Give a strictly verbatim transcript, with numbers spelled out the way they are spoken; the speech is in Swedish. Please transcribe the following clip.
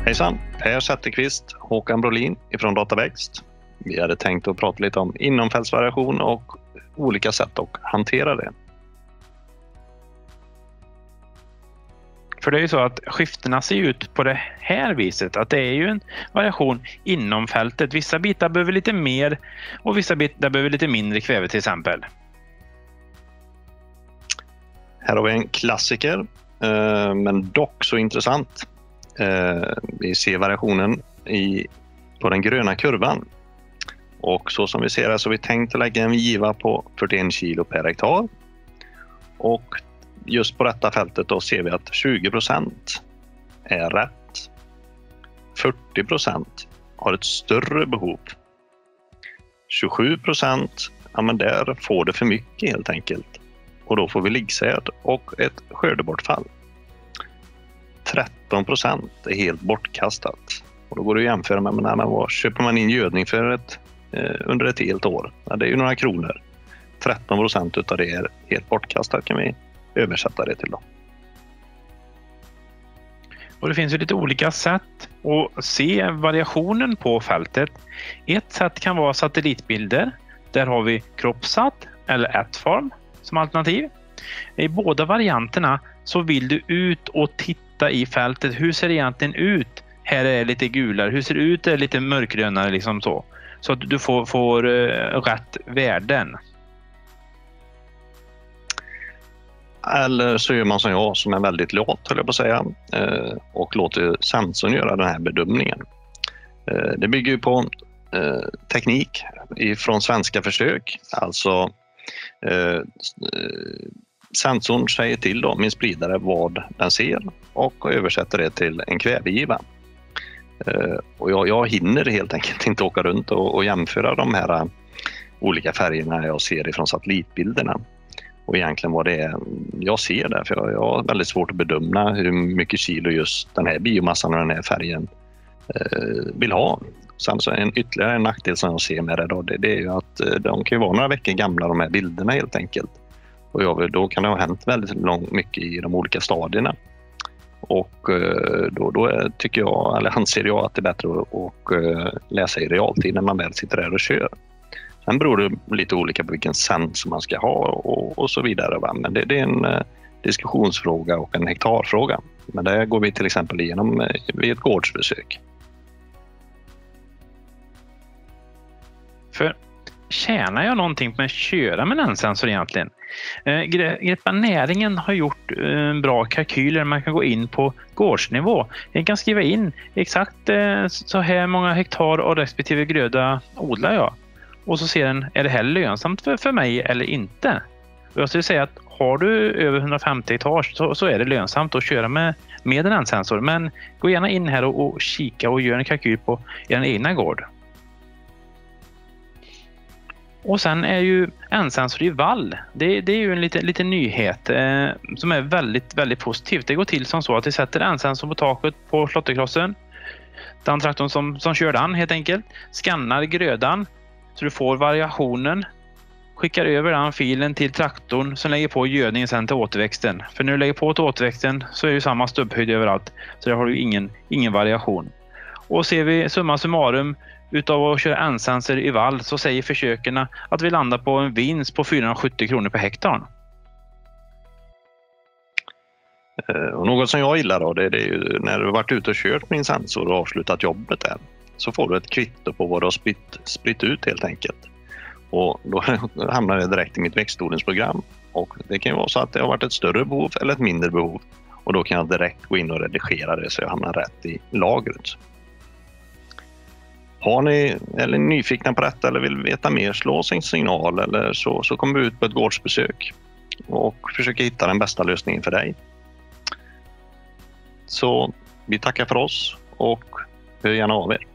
Hejsan, Per Zetterqvist, Håkan Brolin ifrån Dataväxt. Vi hade tänkt att prata lite om inomfältsvariation och olika sätt att hantera det. För det är ju så att skiftena ser ut på det här viset. Att det är ju en variation inom fältet. Vissa bitar behöver lite mer och vissa bitar behöver lite mindre kväve till exempel. Här har vi en klassiker, men dock så intressant. Vi ser variationen i, på den gröna kurvan. Och så som vi ser här så har vi tänkt att lägga en giva på fyrtioen kilo per hektar. Och just på detta fältet då ser vi att tjugo procent är rätt. fyrtio procent har ett större behov. tjugosju procent, ja men där får det för mycket helt enkelt. Och då får vi liggsäd och ett skördebortfall. tretton procent är helt bortkastat. Och då går det att jämföra med, med vad köper man in gödning för ett, eh, under ett helt år. Ja, det är ju några kronor. tretton procent utav det är helt bortkastat kan vi översätta det till då. Och det finns ju lite olika sätt att se variationen på fältet. Ett sätt kan vara satellitbilder. Där har vi Cropsat eller Atform som alternativ. I båda varianterna så vill du ut och titta i fältet. Hur ser det egentligen ut? Här är det lite gulare. Hur ser det ut? Det är lite mörkgrönare liksom så. Så att du får, får uh, rätt värden. Eller så gör man som jag som är väldigt lat höll jag på att säga och låter sensorn göra den här bedömningen. Det bygger ju på teknik från svenska försök. Alltså sensorn säger till då, min spridare vad den ser och översätter det till en kvävegiva. Och jag, jag hinner helt enkelt inte åka runt och, och jämföra de här olika färgerna jag ser ifrån satellitbilderna. Och egentligen vad det är jag ser där, för jag, jag har väldigt svårt att bedöma hur mycket kilo just den här biomassan och den här färgen eh, vill ha. Sen så en ytterligare en nackdel som jag ser med det då, det, det är ju att eh, de kan ju vara några veckor gamla de här bilderna helt enkelt. Och jag, då kan det ha hänt väldigt långt mycket i de olika stadierna. Och eh, då, då är, tycker jag, eller anser jag att det är bättre att och, eh, läsa i realtid när man väl sitter där och kör. Sen beror det lite olika på vilken sensor man ska ha och, och så vidare. Va? Men det, det är en eh, diskussionsfråga och en hektarfråga. Men det går vi till exempel igenom eh, vid ett gårdsbesök. För tjänar jag någonting på att köra med en sensor egentligen? Eh, Greppa näringen har gjort eh, bra kalkyler. Man kan gå in på gårdsnivå. Man kan skriva in exakt eh, så här många hektar och respektive gröda odlar jag. Och så ser den, är det här lönsamt för, för mig eller inte? Och jag skulle säga att har du över hundrafemtio hektar så, så är det lönsamt att köra med, med en sensor. Men gå gärna in här och, och kika och gör en kalkyl på er egna gård. Och sen är ju en sensor i vall. Det, det är ju en liten, liten nyhet eh, som är väldigt, väldigt positivt. Det går till som så att vi sätter en sensor på taket på slåtterkrossen. Den traktorn som, som kör den helt enkelt skannar grödan. Så du får variationen, skickar över den filen till traktorn som lägger på gödningen sen till återväxten. För när du lägger på till återväxten så är det samma stubbhöjd överallt. Så där har du ingen, ingen variation. Och ser vi summa summarum utav att köra en-sensor i vall så säger försökerna att vi landar på en vinst på fyrahundrasjuttio kronor per hektar. Och något som jag gillar då, det är ju när du har varit ute och kört min sensor och avslutat jobbet där. Så får du ett kvitto på vad du har spritt, spritt ut helt enkelt. Och då hamnar det direkt i mitt växtodlingsprogram. Och det kan ju vara så att det har varit ett större behov eller ett mindre behov. Och då kan jag direkt gå in och redigera det så jag hamnar rätt i lagret. Har ni eller är nyfikna på detta eller vill veta mer, slå sin signal eller så, så kommer vi ut på ett gårdsbesök. Och försöker hitta den bästa lösningen för dig. Så vi tackar för oss och hör gärna av er.